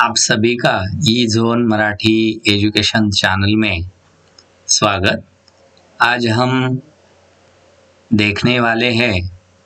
आप सभी का E zone Marathi education channel में स्वागत। आज हम देखने वाले हैं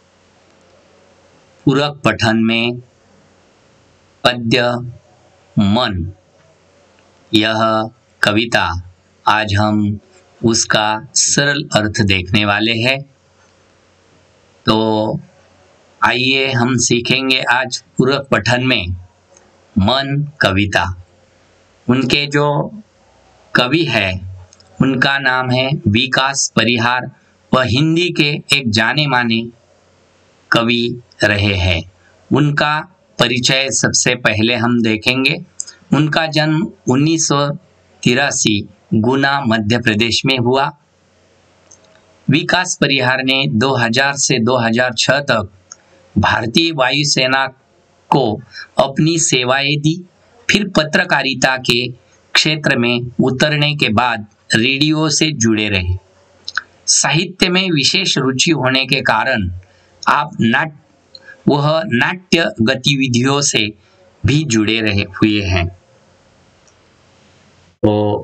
पूरक पठन में पद्य मन। यह कविता आज हम उसका सरल अर्थ देखने वाले हैं। तो आइए हम सीखेंगे आज पूरक पठन में मन कविता। उनके जो कवि है उनका नाम है विकास परिहार। वह हिंदी के एक जाने माने कवि रहे हैं। उनका परिचय सबसे पहले हम देखेंगे। उनका जन्म 1983 गुना मध्य प्रदेश में हुआ। विकास परिहार ने 2000 से 2006 तक भारतीय वायुसेना को अपनी सेवाएं दी। फिर पत्रकारिता के क्षेत्र में उतरने के बाद रेडियो से जुड़े रहे। साहित्य में विशेष रुचि होने के कारण वह नाट्य गतिविधियों से भी जुड़े रहे हुए हैं। तो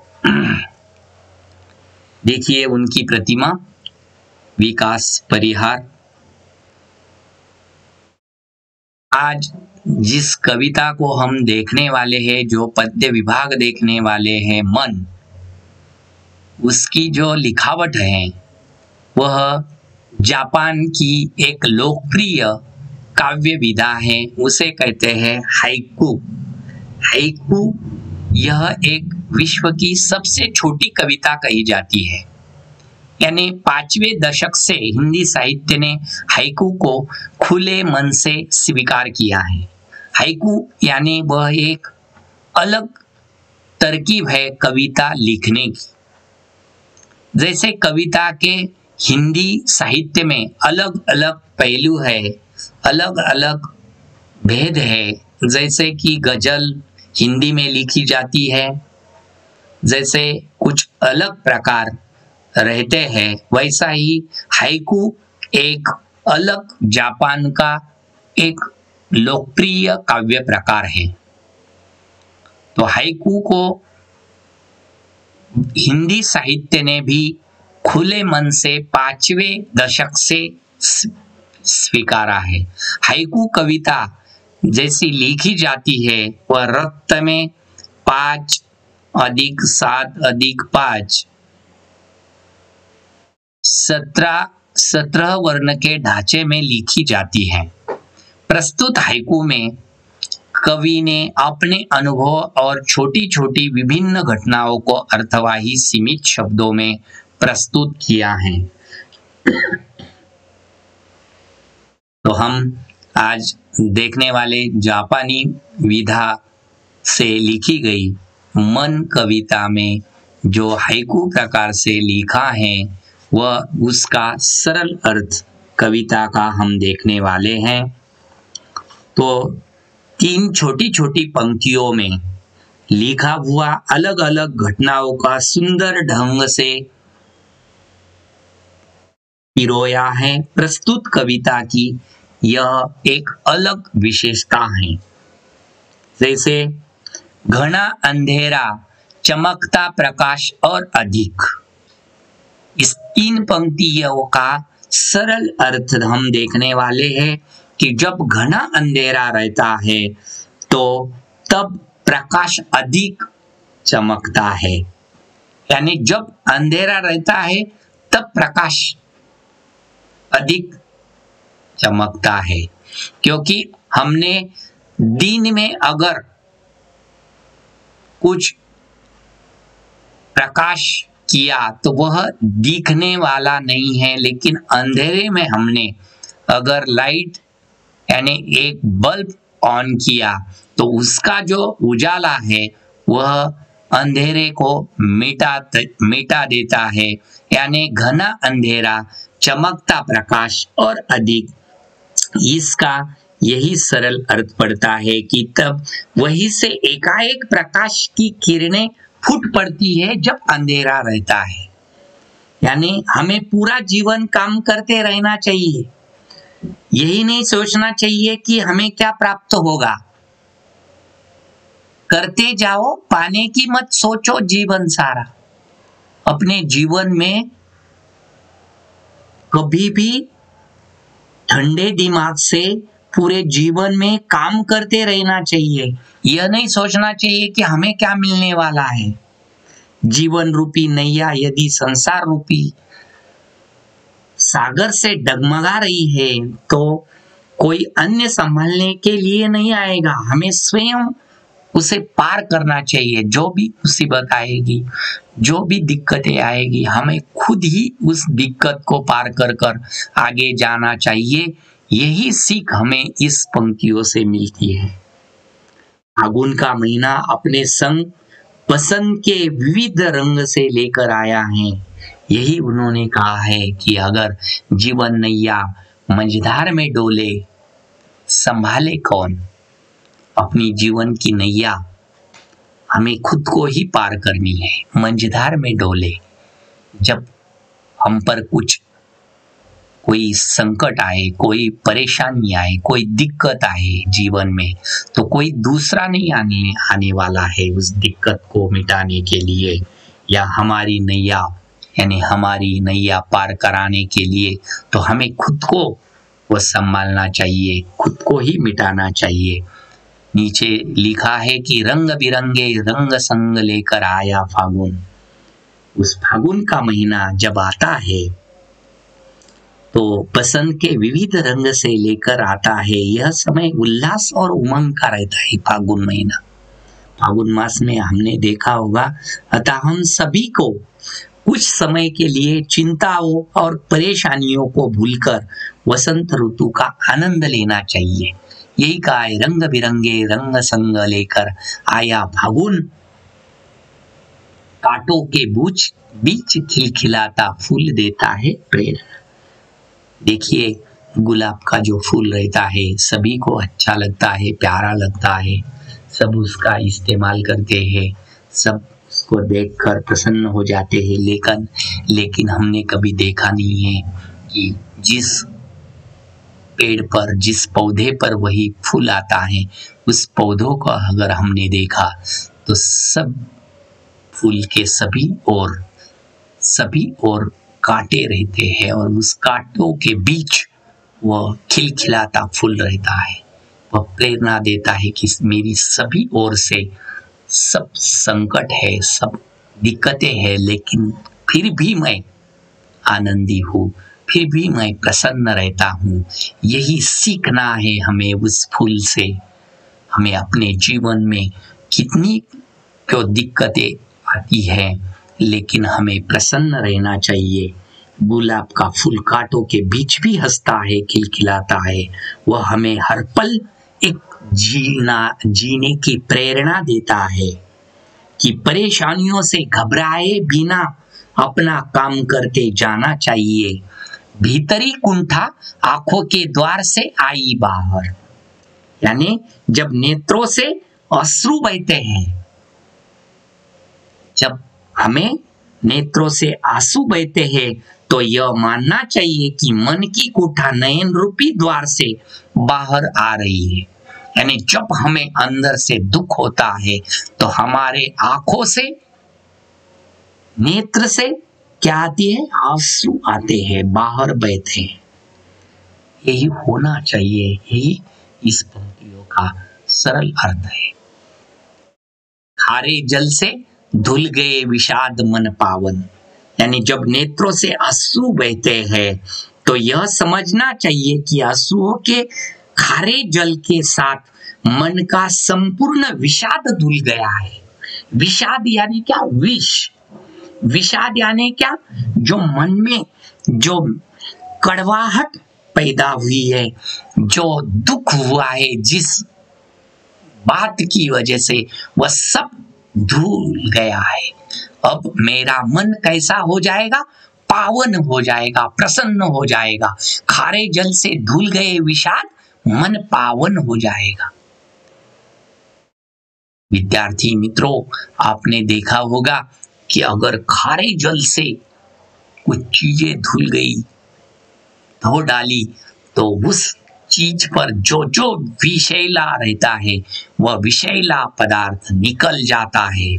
देखिए उनकी प्रतिमा विकास परिहार। आज जिस कविता को हम देखने वाले हैं, जो पद्य विभाग देखने वाले हैं मन, उसकी जो लिखावट है वह जापान की एक लोकप्रिय काव्य विधा है। उसे कहते हैं हाइकू। हाइकू यह एक विश्व की सबसे छोटी कविता कही जाती है। यानी 5वें दशक से हिंदी साहित्य ने हाइकू को खुले मन से स्वीकार किया है। हाइकू यानी वह एक अलग तरकीब है कविता लिखने की। जैसे कविता के हिंदी साहित्य में अलग अलग पहलू है, अलग अलग भेद है। जैसे कि गजल हिंदी में लिखी जाती है, जैसे कुछ अलग प्रकार रहते हैं, वैसा ही हाइकू एक अलग जापान का एक लोकप्रिय काव्य प्रकार है। तो हाइकू को हिंदी साहित्य ने भी खुले मन से 5वें दशक से स्वीकारा है। हाइकू कविता जैसी लिखी जाती है वह रक्त में 5 अधिक 7 अधिक 5 17 वर्ण के ढांचे में लिखी जाती है। प्रस्तुत हाइकू में कवि ने अपने अनुभव और छोटी छोटी विभिन्न घटनाओं को अर्थवाही सीमित शब्दों में प्रस्तुत किया है। तो हम आज देखने वाले जापानी विधा से लिखी गई मन कविता में जो हाइकू प्रकार से लिखा है वह उसका सरल अर्थ कविता का हम देखने वाले हैं। तो 3 छोटी छोटी पंक्तियों में लिखा हुआ अलग अलग घटनाओं का सुंदर ढंग से पिरोया है। प्रस्तुत कविता की यह एक अलग विशेषता है। जैसे घना अंधेरा, चमकता प्रकाश और अधिक। इस 3 पंक्तियों का सरल अर्थ हम देखने वाले हैं कि जब घना अंधेरा रहता है तो तब प्रकाश अधिक चमकता है। यानी जब अंधेरा रहता है तब प्रकाश अधिक चमकता है, क्योंकि हमने दिन में अगर कुछ प्रकाश किया तो वह दिखने वाला नहीं है, लेकिन अंधेरे में हमने अगर लाइट यानी एक बल्ब ऑन किया तो उसका जो उजाला है वह अंधेरे को मिटा देता है। यानी घना अंधेरा, चमकता प्रकाश और अधिक, इसका यही सरल अर्थ पड़ता है कि तब वहीं से एकाएक प्रकाश की किरणें फूट पड़ती है जब अंधेरा रहता है। यानी हमें पूरा जीवन काम करते रहना चाहिए। यही नहीं सोचना चाहिए कि हमें क्या प्राप्त होगा। करते जाओ, पाने की मत सोचो जीवन सारा। अपने जीवन में कभी भी ठंडे दिमाग से पूरे जीवन में काम करते रहना चाहिए। यह नहीं सोचना चाहिए कि हमें क्या मिलने वाला है। जीवन रूपी नैया यदि संसार रूपी सागर से डगमगा रही है तो कोई अन्य संभालने के लिए नहीं आएगा, हमें स्वयं उसे पार करना चाहिए। जो भी मुसीबत आएगी, जो भी दिक्कतें आएगी, हमें खुद ही उस दिक्कत को पार कर कर आगे जाना चाहिए। यही सीख हमें इस पंक्तियों से मिलती है। फागुन का महीना अपने संग पसंद के विविध रंग से लेकर आया है। यही उन्होंने कहा है कि अगर जीवन नैया मझधार में डोले, संभाले कौन? अपनी जीवन की नैया हमें खुद को ही पार करनी है। मझधार में डोले, जब हम पर कोई संकट आए, कोई परेशानी आए, कोई दिक्कत आए जीवन में, तो कोई दूसरा नहीं आने वाला है उस दिक्कत को मिटाने के लिए या हमारी नैया यानी हमारी नैया पार कराने के लिए। तो हमें खुद को वो संभालना चाहिए, खुद को ही मिटाना चाहिए। नीचे लिखा है कि रंग बिरंगे रंग संग लेकर आया फागुन। उस फागुन का महीना जब आता है तो पसंद के विविध रंग से लेकर आता है। यह समय उल्लास और उमंग का रहता है। फागुन महीना, फागुन मास में हमने देखा होगा, अतः हम सभी को कुछ समय के लिए चिंताओं और परेशानियों को भूलकर वसंत ऋतु का आनंद लेना चाहिए। यही कहा है, रंग बिरंगे रंग संग लेकर आया फागुन, कांटों के बीच खिलखिलाता फूल देता है प्रेरणा। देखिए, गुलाब का जो फूल रहता है सभी को अच्छा लगता है, प्यारा लगता है, सब उसका इस्तेमाल करते हैं, सब उसको देखकर प्रसन्न हो जाते हैं। लेकिन हमने कभी देखा नहीं है कि जिस पेड़ पर, जिस पौधे पर वही फूल आता है, उस पौधों को अगर हमने देखा तो सब फूल के सभी और कांटे रहते हैं और उस कांटों के बीच वह खिलखिलाता फूल रहता है। वह प्रेरणा देता है कि मेरी सभी ओर से सब संकट है, सब दिक्कतें हैं, लेकिन फिर भी मैं आनंदी हूँ, फिर भी मैं प्रसन्न रहता हूँ। यही सीखना है हमें उस फूल से। हमें अपने जीवन में कितनी क्यों दिक्कतें आती है, लेकिन हमें प्रसन्न रहना चाहिए। गुलाब का फूल कांटों के बीच भी हंसता है, खिलखिलाता है। वह हमें हर पल एक जीने की प्रेरणा देता है कि परेशानियों से घबराए बिना अपना काम करते जाना चाहिए। भीतरी कुंठा आंखों के द्वार से आई बाहर, यानी जब नेत्रों से अश्रु बहते हैं, जब हमें नेत्रों से आंसू बहते हैं तो यह मानना चाहिए कि मन की कुंठा नयन रूपी द्वार से बाहर आ रही है। यानी जब हमें अंदर से दुख होता है तो हमारे आंखों से, नेत्र से क्या आती है? आंसू आते हैं, बाहर बहते हैं। यही होना चाहिए, यही इस पंक्तियों का सरल अर्थ है। खारे जल से धुल गए विषाद मन पावन, यानी जब नेत्रों से आंसू बहते हैं तो यह समझना चाहिए कि आंसुओं के खारे जल के साथ मन का संपूर्ण विषाद धुल गया है। विषाद यानी क्या? विष। विषाद यानी क्या? जो मन में जो कड़वाहट पैदा हुई है, जो दुख हुआ है, जिस बात की वजह से वह सब धुल गया है। अब मेरा मन कैसा हो जाएगा? पावन हो जाएगा, प्रसन्न हो जाएगा। खारे जल से धुल गए विषाद, मन पावन हो जाएगा। विद्यार्थी मित्रों, आपने देखा होगा कि अगर खारे जल से कुछ चीजें धुल गई, धो डाली, तो उस चीज पर जो जो विषैला रहता है वह विषैला पदार्थ निकल जाता है,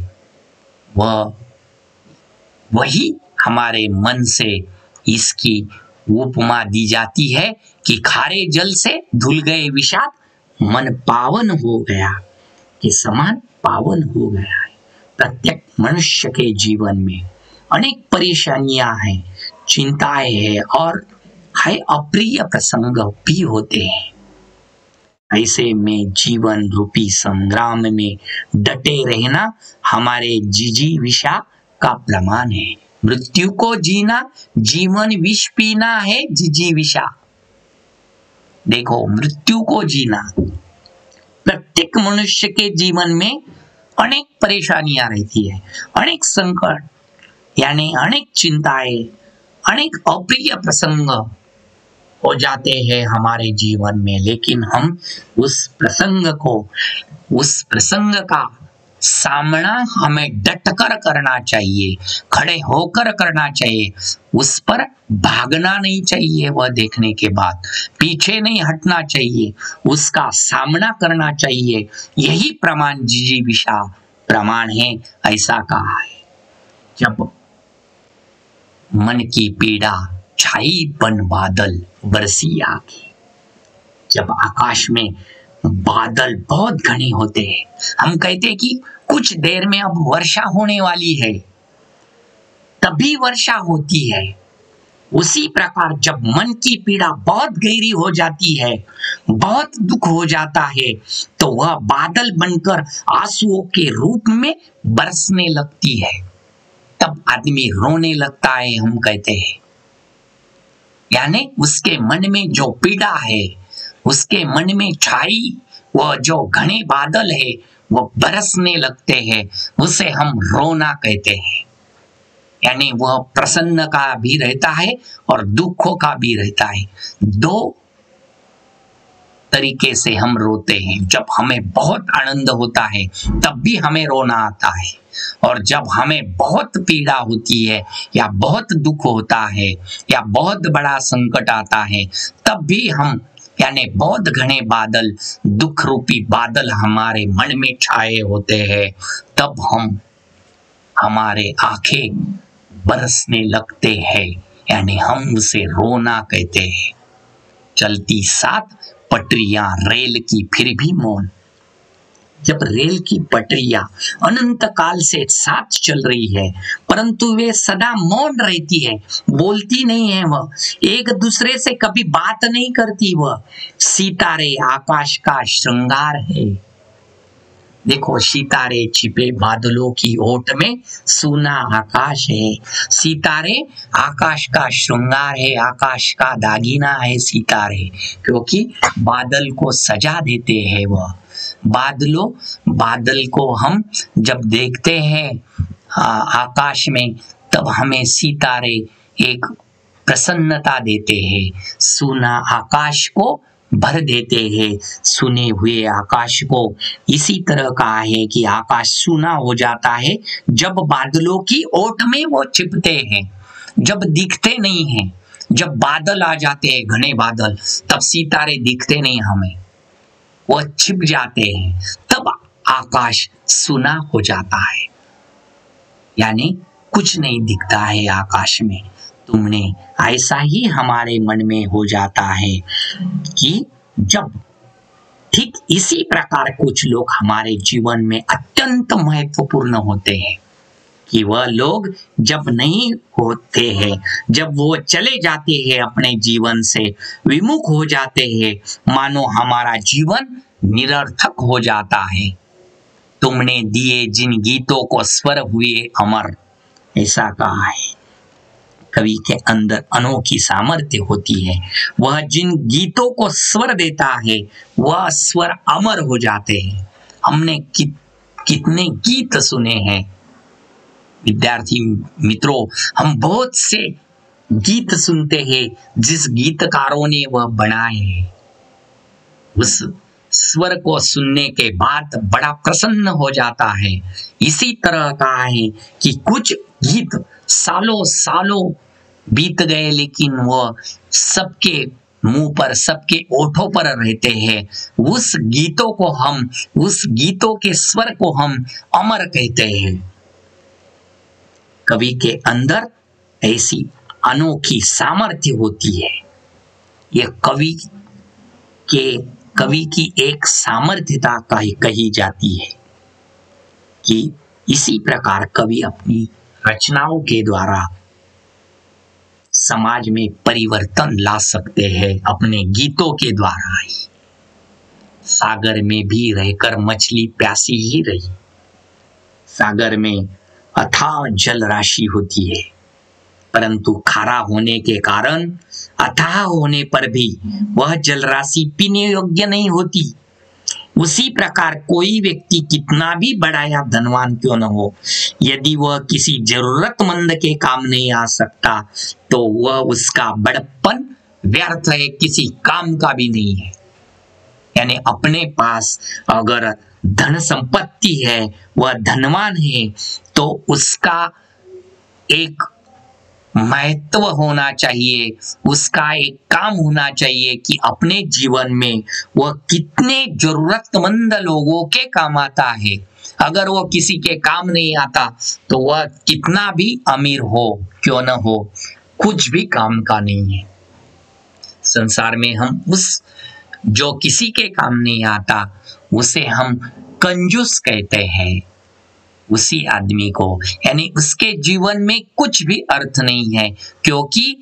वही हमारे मन से इसकी उपमा दी जाती है कि खारे जल से धुल गए विषाद मन पावन हो गया के समान पावन हो गया है। प्रत्येक मनुष्य के जीवन में अनेक परेशानियां हैं, चिंताएं हैं और है अप्रिय प्रसंग भी होते हैं। ऐसे में जीवन रूपी संग्राम में डटे रहना हमारे जिजीविषा का प्रमाण है। मृत्यु को जीना जीवन विष पीना है जिजीविषा। देखो, मृत्यु को जीना, प्रत्येक मनुष्य के जीवन में अनेक परेशानियां रहती है, अनेक संकट यानी अनेक चिंताएं, अनेक अप्रिय प्रसंग हो जाते हैं हमारे जीवन में, लेकिन हम उस प्रसंग का सामना हमें डटकर करना चाहिए, खड़े होकर करना चाहिए, उस पर भागना नहीं चाहिए। वह देखने के बाद पीछे नहीं हटना चाहिए, उसका सामना करना चाहिए। यही प्रमाण जिजीविषा प्रमाण है। ऐसा कहा है, जब मन की पीड़ा छाई बन बादल बरसी आगे। जब आकाश में बादल बहुत घने होते हैं, हम कहते हैं कि कुछ देर में अब वर्षा होने वाली है, तभी वर्षा होती है। उसी प्रकार जब मन की पीड़ा बहुत गहरी हो जाती है, बहुत दुख हो जाता है, तो वह बादल बनकर आंसुओं के रूप में बरसने लगती है। तब आदमी रोने लगता है, हम कहते हैं। यानी उसके मन में जो पीड़ा है, उसके मन में छाई वह जो घने बादल है, वो बरसने लगते हैं, उसे हम रोना कहते हैं। यानी वह प्रसन्न का भी रहता है और दुखों का भी रहता है। दो तरीके से हम रोते हैं। जब हमें बहुत आनंद होता है तब भी हमें रोना आता है, और जब हमें बहुत पीड़ा होती है या बहुत दुख होता है या बहुत बड़ा संकट आता है, तब भी हम यानी बहुत घने बादल, दुख रूपी बादल हमारे मन में छाए होते हैं, तब हमारे आंखें बरसने लगते हैं, यानी हम उसे रोना कहते हैं। चलती 7 पटरियां रेल की फिर भी मौन। जब रेल की पटरियां अनंत काल से साथ चल रही है, परंतु वे सदा मौन रहती है, बोलती नहीं है, वह एक दूसरे से कभी बात नहीं करती। वह सितारे आकाश का श्रृंगार है। देखो, सितारे छिपे बादलों की ओट में सूना आकाश है। सितारे आकाश का श्रृंगार है, आकाश का दागीना है सितारे, क्योंकि बादल को सजा देते हैं। वह बादल को हम जब देखते हैं आकाश में, तब हमें सितारे एक प्रसन्नता देते हैं, सूना आकाश को भर देते हैं। सुने हुए आकाश को इसी तरह कहा है कि आकाश सूना हो जाता है जब बादलों की ओट में वो छिपते हैं, जब दिखते नहीं हैं। जब बादल आ जाते हैं, घने बादल, तब सितारे दिखते नहीं हमें, वो छिप जाते हैं, तब आकाश सूना हो जाता है, यानी कुछ नहीं दिखता है आकाश में। तुमने ऐसा ही हमारे मन में हो जाता है कि जब ठीक इसी प्रकार कुछ लोग हमारे जीवन में अत्यंत महत्वपूर्ण होते हैं कि वह लोग जब नहीं होते हैं, जब वो चले जाते हैं, अपने जीवन से विमुख हो जाते हैं, मानो हमारा जीवन निरर्थक हो जाता है। तुमने दिए जिन गीतों को स्वर हुए अमर, ऐसा कहा है। कवि के अंदर अनोखी सामर्थ्य होती है। वह जिन गीतों को स्वर देता है, वह स्वर अमर हो जाते हैं। हमने कितने गीत सुने हैं विद्यार्थी मित्रों, हम बहुत से गीत सुनते हैं जिस गीतकारों ने वह बनाए हैं। उस स्वर को सुनने के बाद बड़ा प्रसन्न हो जाता है। इसी तरह कहा है कि कुछ गीत सालों सालों बीत गए, लेकिन वह सबके मुंह पर, सबके ओठों पर रहते हैं, उस गीतों के स्वर को हम अमर कहते हैं। कवि के अंदर ऐसी अनोखी सामर्थ्य होती है। यह कवि की एक सामर्थ्यता कही जाती है कि इसी प्रकार कवि अपनी रचनाओं के द्वारा समाज में परिवर्तन ला सकते हैं, अपने गीतों के द्वारा ही। सागर में भी रहकर मछली प्यासी ही रही। सागर में अथाह जल राशि होती है, परंतु खारा होने के कारण, अथाह होने पर भी वह जल राशि पीने योग्य नहीं होती। उसी प्रकार कोई व्यक्ति कितना भी बड़ा या धनवान क्यों न हो, यदि वह किसी जरूरतमंद के काम नहीं आ सकता तो वह उसका बड़प्पन व्यर्थ है, किसी काम का भी नहीं है। यानी अपने पास अगर धन संपत्ति है, वह धनवान है, तो उसका एक महत्व होना चाहिए, उसका एक काम होना चाहिए कि अपने जीवन में वह कितने जरूरतमंद लोगों के काम आता है। अगर वह किसी के काम नहीं आता तो वह कितना भी अमीर हो क्यों न हो, कुछ भी काम का नहीं है। संसार में हम जो किसी के काम नहीं आता उसे हम कंजूस कहते हैं, उसी आदमी को, यानी उसके जीवन में कुछ भी अर्थ नहीं है, क्योंकि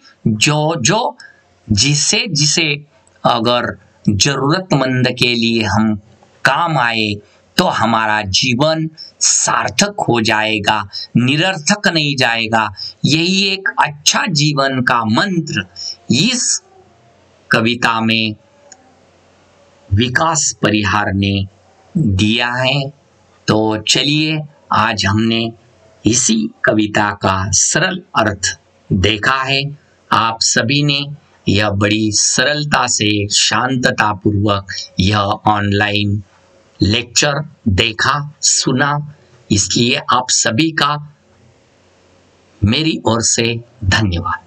जिसे अगर जरूरतमंद के लिए हम काम आए तो हमारा जीवन सार्थक हो जाएगा, निरर्थक नहीं जाएगा। यही एक अच्छा जीवन का मंत्र इस कविता में विकास परिहार ने दिया है। तो चलिए, आज हमने इसी कविता का सरल अर्थ देखा है। आप सभी ने यह बड़ी सरलता से, शांतता पूर्वक यह ऑनलाइन लेक्चर देखा, सुना, इसलिए आप सभी का मेरी ओर से धन्यवाद।